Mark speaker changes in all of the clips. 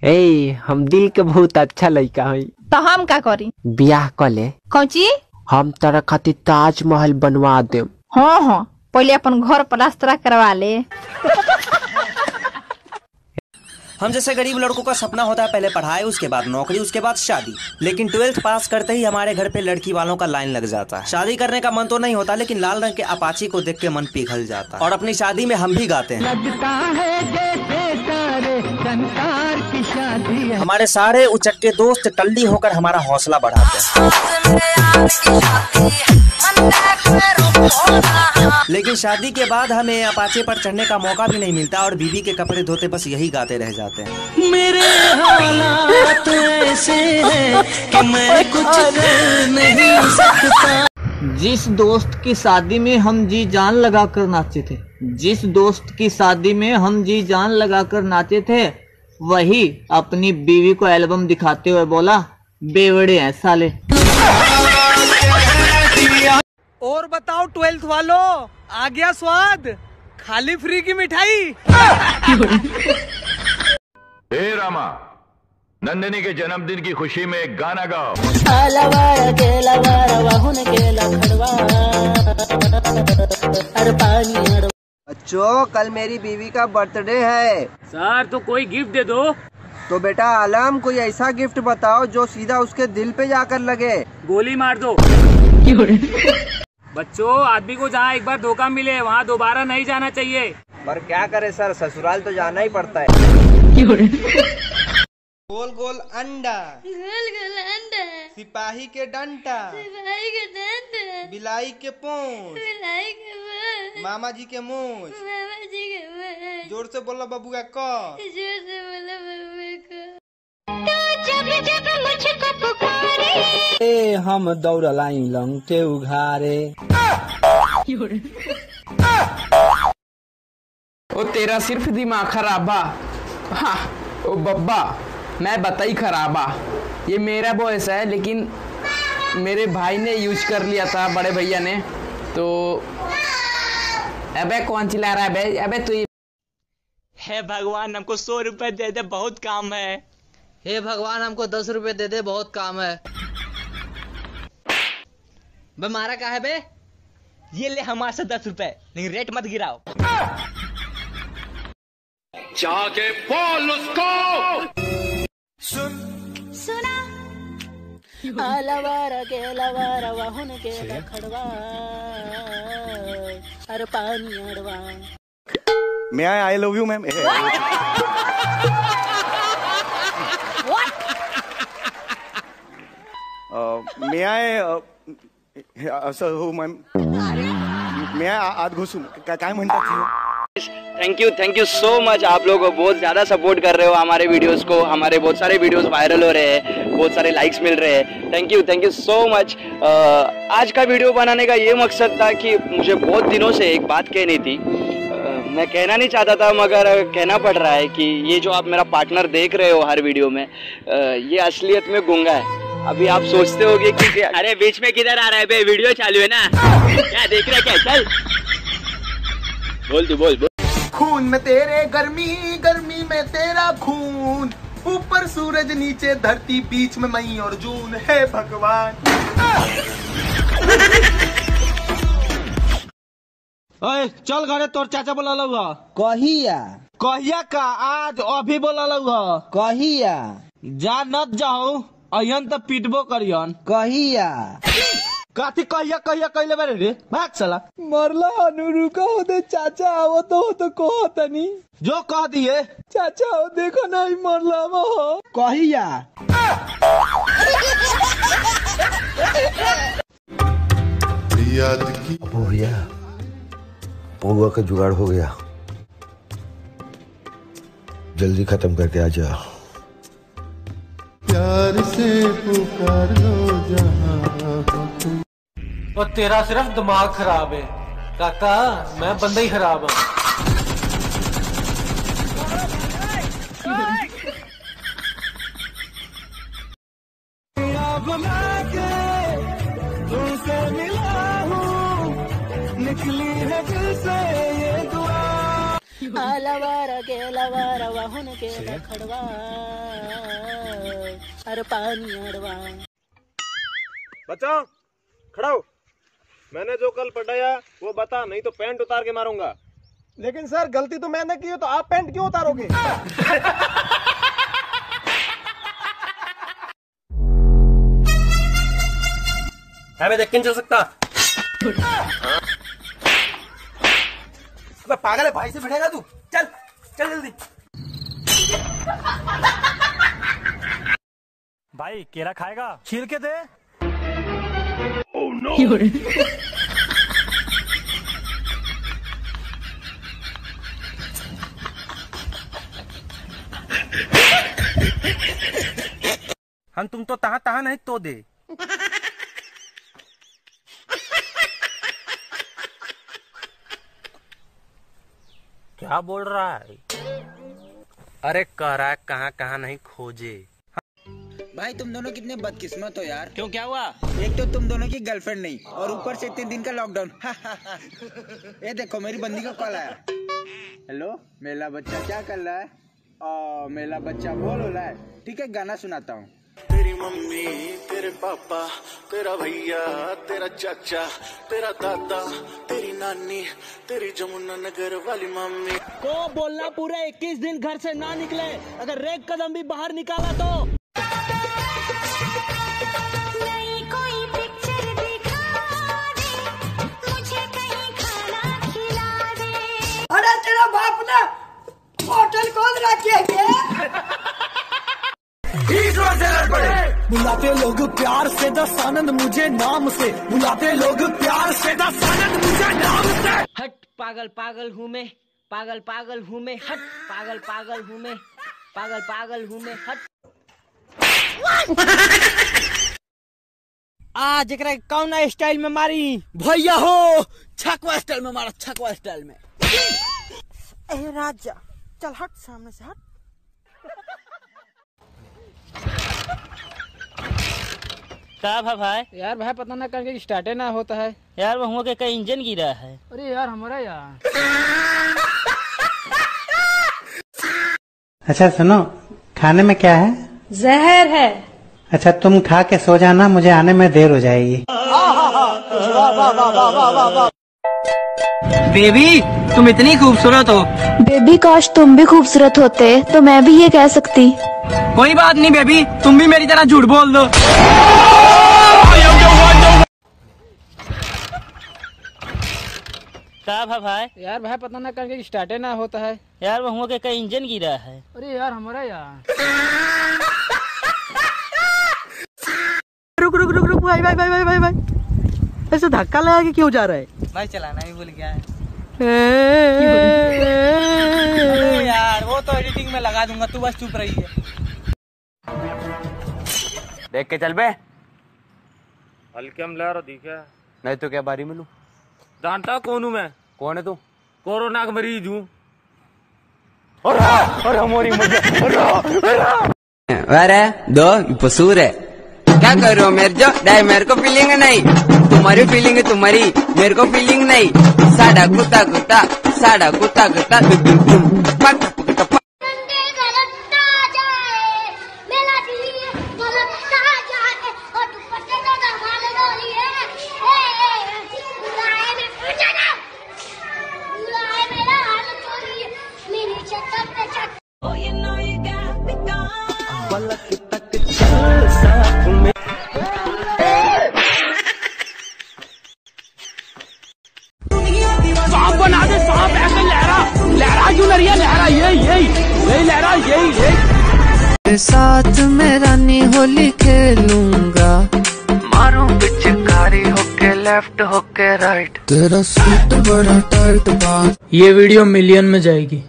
Speaker 1: ए हम दिल के बहुत अच्छा लड़का है।
Speaker 2: तो हम का करी?
Speaker 1: ब्याह कर ले।
Speaker 2: कौची?
Speaker 1: हम तारा खातिर ताजमहल बनवा दे।
Speaker 2: हाँ हाँ, पहले अपन घर प्लास्टर करवा ले।
Speaker 3: हम जैसे गरीब लड़कों का सपना होता है पहले पढ़ाई, उसके बाद नौकरी, उसके बाद शादी। लेकिन 12th पास करते ही हमारे घर पे लड़की वालों का लाइन लग जाता है। शादी करने का मन तो नहीं होता, लेकिन लाल रंग के अपाची को देख के मन पिघल जाता है। और अपनी शादी में हम भी गाते हैं, लगता है जैसे सारे संसार की शादी है। हमारे सारे उचक्के दोस्त टल्ली होकर हमारा हौसला बढ़ाते हैं। लेकिन शादी के बाद हमें अपाचे पर चढ़ने का मौका भी नहीं मिलता और बीवी के कपड़े धोते बस यही गाते रह जाते हैं। मेरे हालात ऐसे हैं कि मैं कुछ कर नहीं सकता।
Speaker 4: जिस दोस्त की शादी में हम जी जान लगाकर नाचे थे, जिस दोस्त की शादी में हम जी जान लगाकर नाचे थे, वही अपनी बीवी को एल्बम दिखाते हुए बोला बेवड़े हैं साले।
Speaker 5: और बताओ 12th वालों, आ गया स्वाद, खाली फ्री की मिठाई।
Speaker 6: हे रामा, नंदिनी के जन्मदिन की खुशी में एक गाना गाओ।
Speaker 7: बच्चों, कल मेरी बीवी का बर्थडे है।
Speaker 8: सर तो कोई गिफ्ट दे दो।
Speaker 7: तो बेटा आलम, कोई ऐसा गिफ्ट बताओ जो सीधा उसके दिल पे जाकर लगे।
Speaker 8: गोली मार दो। बच्चों, आदमी को जहाँ एक बार धोखा मिले वहाँ दोबारा नहीं जाना चाहिए।
Speaker 7: पर क्या करे सर, ससुराल तो जाना ही पड़ता है। गोल गोल अंडा,
Speaker 9: गोल गोल अंडा,
Speaker 7: सिपाही के डंडा,
Speaker 9: सिपाही के डंडा,
Speaker 7: बिलाई के पूंछ,
Speaker 9: बिलाई के पूंछ,
Speaker 7: मामा जी के मूंछ,
Speaker 9: मामा जी के मूंछ।
Speaker 7: जोर से बोला बबुआ को,
Speaker 9: जोर से बोला बबुआ को। तो जब जब मुझको पुकारे,
Speaker 10: ए हम दौड़लाई लंगटे उघारे।
Speaker 11: ओ तेरा सिर्फ दिमाग खराबा। हाँ ओ बब्बा, मैं बताई खराबा। ये मेरा वॉइस है, लेकिन मेरे भाई ने यूज कर लिया था, बड़े भैया ने। तो अबे कौन चिल्ला रहा है बे? अबे तू।
Speaker 8: हे भगवान, हमको 100 रुपए दे दे, बहुत काम है।
Speaker 4: हे भगवान, हमको 10 रुपए दे दे, बहुत काम है। बे मारा क्या है बे?
Speaker 8: ये ले हमारे से 10 रुपए, लेकिन रेट मत गिराओ।
Speaker 6: जाके बोल उसको।
Speaker 9: सुना आलवारा के लवारा वाहुन के लखड़वा, अरे पानी अड़वा।
Speaker 12: मैं आई लव यू मैम। मैं असं हो मॅम, मैं आत घुसून काय म्हणतात?
Speaker 3: Thank you so much. आप लोग बहुत ज़्यादा सपोर्ट कर रहे हो हमारे वीडियोस को। हमारे बहुत सारे वीडियोस वायरल हो रहे हैं, बहुत सारे लाइक्स मिल रहे हैं। Thank you so much. आज का वीडियो बनाने का ये मकसद था कि मुझे बहुत दिनों से एक बात कहनी थी। मैं कहना नहीं चाहता था, मगर कहना पड़ रहा है कि ये जो आप मेरा पार्टनर देख रहे हो हर वीडियो में, ये असलियत में गूंगा है। अभी आप सोचते होगे कि अरे बीच में किधर आ रहा है बे, वीडियो चालू है ना, क्या देख रहे क्या? चल बोल।
Speaker 12: खून में तेरे गर्मी, गर्मी में तेरा खून, ऊपर सूरज नीचे धरती, बीच में मई और जून। है भगवान।
Speaker 5: ओए चल घरे, तोर चाचा बोला लगा। कहिया का? आज अभी बोला लगा।
Speaker 4: कहिया?
Speaker 5: जा नत जाओ, अयन तो पीटबो करियन।
Speaker 4: कहिया?
Speaker 5: काथी कहिया कहले बारे रे, भाग चला।
Speaker 4: मरला अनुरू का हो दे, चाचा आवो तो कहो तनी।
Speaker 5: जो कह दिए
Speaker 4: चाचा हो, देखो नहीं मरला वो। कहिया?
Speaker 13: याद की भैया, पौवा का जुगाड़ हो गया, जल्दी खत्म करके आ जा। प्यार से पुकार लो जहां तुम।
Speaker 5: और तेरा सिर्फ दिमाग खराब है काका, मैं बंदा ही खराब हूँ।
Speaker 9: निकली है दिल से ये दुआ, आलवारा के लवारा वाहुन के लखड़वा।
Speaker 14: यार पानी अड़वा।
Speaker 15: बच्चा खड़ा हो, मैंने जो कल पढ़ाया वो बता, नहीं तो पैंट उतार के मारूंगा।
Speaker 5: लेकिन सर गलती तो मैंने की है, तो आप पैंट क्यों उतारोगे?
Speaker 15: है मैं देख के नहीं चल सकता।
Speaker 5: पागल है, भाई से भिड़ेगा तू। चल चल जल्दी।
Speaker 16: भाई केला खाएगा? छील के दे।
Speaker 15: Oh, no.
Speaker 5: हम तुम तो तहा तहा नहीं तो दे। क्या बोल रहा है? अरे कह रहा है कहाँ कहाँ नहीं खोजे।
Speaker 17: भाई तुम दोनों कितने बदकिस्मत हो यार।
Speaker 8: क्यों, क्या हुआ?
Speaker 17: एक तो तुम दोनों की गर्लफ्रेंड नहीं और ऊपर से 3 दिन का लॉकडाउन। ये देखो मेरी बंदी का कॉल आया। हेलो मेला बच्चा क्या कर रहा है? मेला बच्चा बोल रहा है। ठीक है गाना सुनाता हूँ।
Speaker 12: तेरी मम्मी, तेरे पापा, तेरा भैया, तेरा चाचा, तेरा दादा, तेरी नानी, तेरी जमुना नगर वाली मम्मी
Speaker 8: को बोलना पूरे 21 दिन घर से ना निकले। अगर एक कदम भी बाहर निकाला तो
Speaker 9: कोई पिक्चर दिखा दे, मुझे कहीं खाना खिला दे।
Speaker 18: अरे तेरा बाप ने होटल खोल रखी है।
Speaker 5: बुलाते लोग प्यार से दस आनंद मुझे नाम से, बुलाते लोग प्यार से दस आनंद मुझे नाम से।
Speaker 8: हट पागल पागल हूँ मैं, पागल पागल हूँ मैं, हट पागल पागल हूँ मैं, पागल पागल हूँ मैं, हट। आज एक कौन स्टाइल में मारी
Speaker 5: भैया हो, छकवा स्टाइल में मारा, छकवा स्टाइल में।
Speaker 18: ए राजा चल हट सामने से, हट।
Speaker 8: क्या भाई?
Speaker 11: यार भाई पता ना करके स्टार्ट ना होता है
Speaker 8: यार, वहाँ के कहीं इंजन गिरा है।
Speaker 11: अरे यार हमारा यार।
Speaker 19: अच्छा सुनो, खाने में क्या है?
Speaker 18: जहर है।
Speaker 19: अच्छा तुम खा के सो जाना, मुझे आने में देर हो जाएगी।
Speaker 4: बेबी तुम इतनी खूबसूरत हो।
Speaker 20: बेबी काश तुम भी खूबसूरत होते तो मैं भी ये कह सकती।
Speaker 4: कोई बात नहीं बेबी, तुम भी मेरी तरह झूठ बोल दो।
Speaker 8: क्या भाई?
Speaker 11: यार भाई पता ना करके स्टार्ट ना होता है
Speaker 8: यार, वहाँ के कहीं इंजन गिरा है।
Speaker 11: अरे यार हमारा यार।
Speaker 4: रुक रुक रुक रुक भाई भाई भाई भाई भाई, ऐसे धक्का लगा के क्यों जा रहा है?
Speaker 7: भाई चलाना भी भूल गया है।
Speaker 4: यार वो तो एडिटिंग में लगा दूंगा, तू बस चुप रही है।
Speaker 5: देख के चल बे।
Speaker 15: हल्के हम ला रहा दिखा
Speaker 5: नहीं तो क्या बारी में लूं?
Speaker 15: जानता कौन हूँ मैं?
Speaker 5: कौन है तू?
Speaker 15: कोरोना का मरीज हूँ।
Speaker 5: और हमारी
Speaker 21: अरे दो पसूर है, क्या कर रहे हो मेरे जो? नहीं मेरे को फीलिंग नहीं, तुम्हारी फीलिंग है तुम्हारी, मेरे को फीलिंग नहीं। साड़ा कुत्ता कुत्ता, साड़ा कुत्ता कुत्ता,
Speaker 11: सांप बना दे, सांप ऐसे लहरा लहरा क्यों नहीं है? लहरा यही लहरा यही।
Speaker 22: साथ में रानी होली खेलूंगा, मारूं पिचकारी होके लेफ्ट होके राइट, तेरा सूट बड़ा टाइट बात।
Speaker 11: ये वीडियो मिलियन में जाएगी।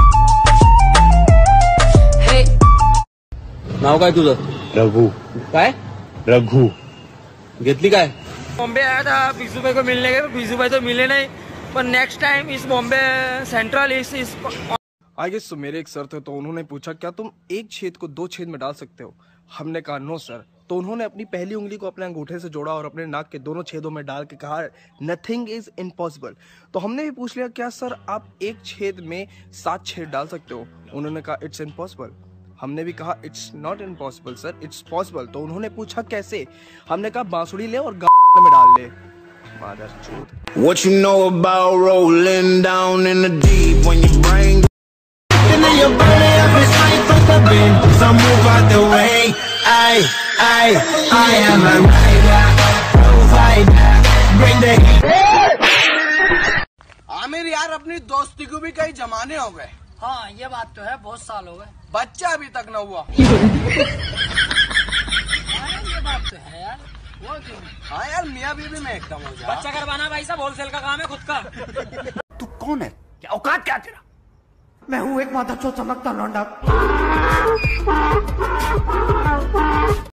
Speaker 5: नाव काय तुझं? रघु। काय? रघु। घेतली काय?
Speaker 4: बॉम्बे आया था पीसू भाई को मिलने के, पीसू भाई तो मिले नहीं, पर नेक्स्ट टाइम इस बॉम्बे सेंट्रल इस
Speaker 23: आई गेस। तो मेरे एक सर थे, तो उन्होंने पूछा क्या तुम एक छेद को 2 छेद में डाल सकते हो? हमने कहा नो सर। तो उन्होंने अपनी पहली उंगली को अपने अंगूठे से जोड़ा और अपने नाक के दोनों छेदों में डाल के कहा नथिंग इज इम्पॉसिबल। तो हमने भी पूछ लिया क्या सर आप एक छेद में 7 छेद डाल सकते हो? उन्होंने कहा इट्स इम्पॉसिबल। हमने भी कहा it's not impossible sir, it's possible. तो उन्होंने पूछा कैसे, हमने कहा बांसुरी ले और गाने में डाल ले। मादरचोद।
Speaker 12: What you know about rolling down in the deep when your brain into your belly up is straight for the bin, so move out the way. I am a rider, provider, bring the heat.
Speaker 17: Aamir यार अपनी दोस्ती को भी कई जमाने हो गए।
Speaker 18: हाँ ये बात तो है, बहुत साल हो गए,
Speaker 17: बच्चा अभी तक न हुआ।
Speaker 18: ये बात तो है यार, वो क्यों?
Speaker 17: हाँ यार मियाँ बीवी में एकदम हो जाए।
Speaker 18: बच्चा करवाना भाई साहब होलसेल का काम है खुद का।
Speaker 5: तू कौन है, क्या औकात क्या तेरा? मैं हूँ एक माता चो चमकता लौंडा।